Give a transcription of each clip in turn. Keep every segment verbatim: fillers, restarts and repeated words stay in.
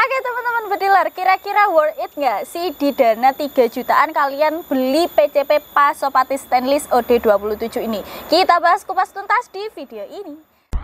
Oke teman-teman bediler, kira-kira worth it nggak sih di dana tiga jutaan kalian beli P C P Pasopati Stainless O D dua puluh tujuh ini? Kita bahas kupas tuntas di video ini.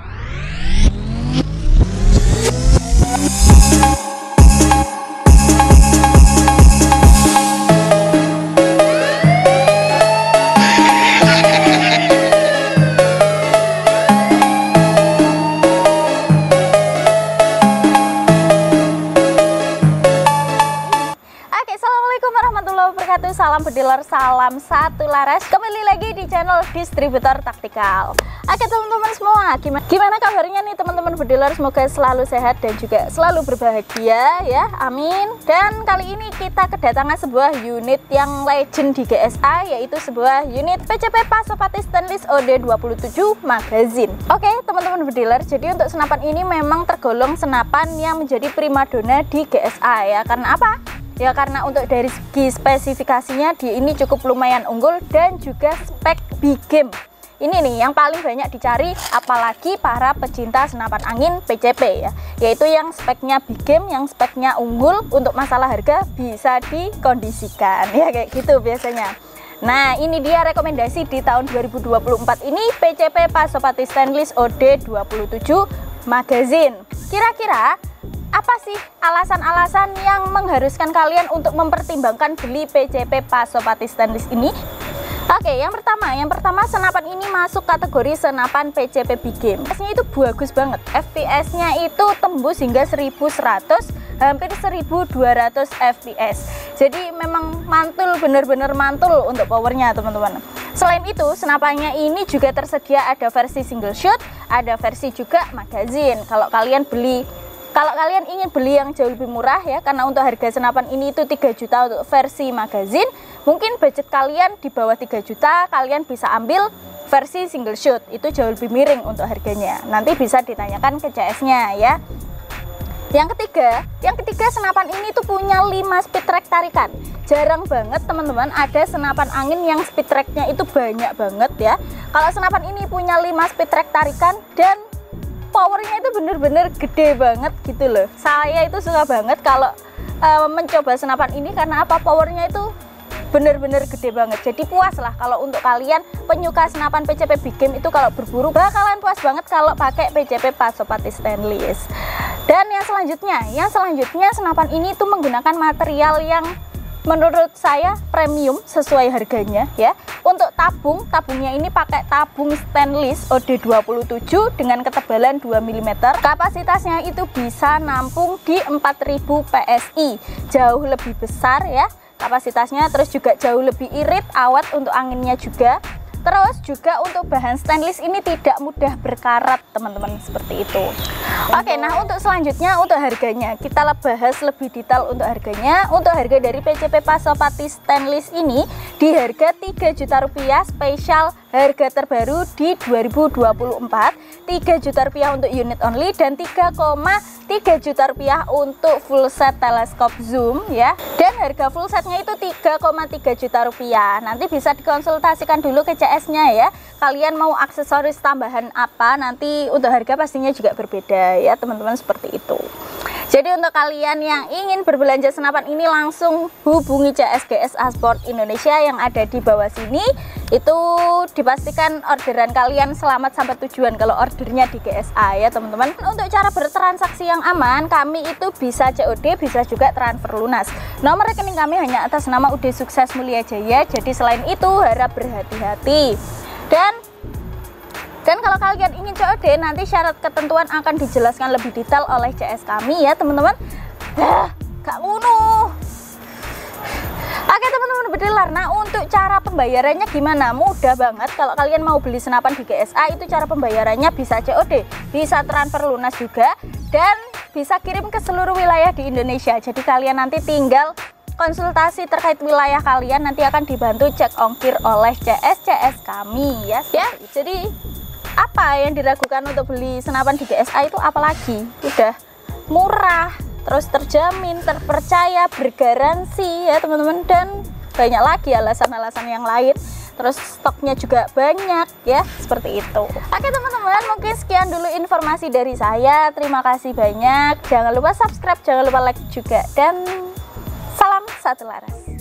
Salam bediler, salam satu laras. Kembali lagi di channel Distributor Taktikal. Oke teman-teman semua, gimana, gimana kabarnya nih teman-teman bediler? Semoga selalu sehat dan juga selalu berbahagia ya, amin. Dan kali ini kita kedatangan sebuah unit yang legend di G S A, yaitu sebuah unit P C P Pasopati Stainless O D dua puluh tujuh magazine. Oke teman-teman bediler, jadi untuk senapan ini memang tergolong senapan yang menjadi primadona di G S A ya. Karena apa? Ya karena untuk dari segi spesifikasinya dia ini cukup lumayan unggul dan juga spek big game. Ini nih yang paling banyak dicari apalagi para pecinta senapan angin P C P ya. Yaitu yang speknya big game, yang speknya unggul, untuk masalah harga bisa dikondisikan ya, kayak gitu biasanya. Nah ini dia rekomendasi di tahun dua ribu dua puluh empat ini, P C P Pasopati Stainless O D dua puluh tujuh magazine. Kira-kira apa sih alasan-alasan yang mengharuskan kalian untuk mempertimbangkan beli P C P Pasopati Stainless ini? Oke, yang pertama, yang pertama senapan ini masuk kategori senapan P C P big game. F P S-nya itu bagus banget. F P S-nya itu tembus hingga seribu seratus, hampir seribu dua ratus F P S. Jadi memang mantul, bener-bener mantul untuk powernya teman-teman. Selain itu, senapannya ini juga tersedia ada versi single shot, ada versi juga magazine. Kalau kalian beli Kalau kalian ingin beli yang jauh lebih murah ya, karena untuk harga senapan ini itu tiga juta untuk versi magazine, mungkin budget kalian di bawah tiga juta, kalian bisa ambil versi single shot, itu jauh lebih miring untuk harganya. Nanti bisa ditanyakan ke C S-nya ya. Yang ketiga, yang ketiga senapan ini tuh punya lima speed track tarikan. Jarang banget teman-teman ada senapan angin yang speed tracknya itu banyak banget ya. Kalau senapan ini punya lima speed track tarikan dan powernya itu bener-bener gede banget gitu loh. Saya itu suka banget kalau uh, mencoba senapan ini karena apa? Powernya itu bener-bener gede banget. Jadi puas lah kalau untuk kalian penyuka senapan P C P big game itu, kalau berburu bakalan puas banget kalau pakai P C P Pasopati Stainless. Dan yang selanjutnya, yang selanjutnya senapan ini tuh menggunakan material yang menurut saya premium sesuai harganya ya. Untuk tabung, tabungnya ini pakai tabung stainless O D dua puluh tujuh dengan ketebalan dua milimeter. Kapasitasnya itu bisa nampung di empat ribu P S I. Jauh lebih besar ya kapasitasnya, terus juga jauh lebih irit, awet untuk anginnya juga. Terus juga untuk bahan stainless ini tidak mudah berkarat teman-teman, seperti itu. Oke, nah untuk selanjutnya untuk harganya kita bahas lebih detail untuk harganya. Untuk harga dari P C P Pasopati Stainless ini di harga tiga juta rupiah, spesial harga terbaru di dua ribu dua puluh empat, tiga juta rupiah untuk unit only dan tiga koma tiga juta rupiah untuk full set teleskop zoom ya. Dan harga full setnya itu tiga koma tiga juta rupiah. Nanti bisa dikonsultasikan dulu ke C S-nya ya. Kalian mau aksesoris tambahan apa, nanti untuk harga pastinya juga berbeda ya teman-teman, seperti itu. Jadi untuk kalian yang ingin berbelanja senapan ini langsung hubungi C S G S A Sport Indonesia yang ada di bawah sini. Itu dipastikan orderan kalian selamat sampai tujuan kalau ordernya di G S A ya teman-teman. Untuk cara bertransaksi yang aman, kami itu bisa C O D, bisa juga transfer lunas. Nomor rekening kami hanya atas nama U D Sukses Mulia Jaya. Jadi selain itu harap berhati-hati. Dan Dan kalau kalian ingin C O D, nanti syarat ketentuan akan dijelaskan lebih detail oleh C S kami ya teman-teman. Dah, gak ngono. Oke teman-teman bediler, nah untuk cara pembayarannya gimana? Mudah banget. Kalau kalian mau beli senapan di G S A itu cara pembayarannya bisa C O D, bisa transfer lunas juga, dan bisa kirim ke seluruh wilayah di Indonesia. Jadi kalian nanti tinggal konsultasi terkait wilayah kalian, nanti akan dibantu cek ongkir oleh C S C S kami ya. Ya, jadi apa yang diragukan untuk beli senapan di G S A itu, apalagi udah murah, terus terjamin, terpercaya, bergaransi ya teman-teman, dan banyak lagi alasan-alasan yang lain. Terus stoknya juga banyak ya, seperti itu. Oke teman-teman, mungkin sekian dulu informasi dari saya. Terima kasih banyak. Jangan lupa subscribe, jangan lupa like juga, dan salam satu laras.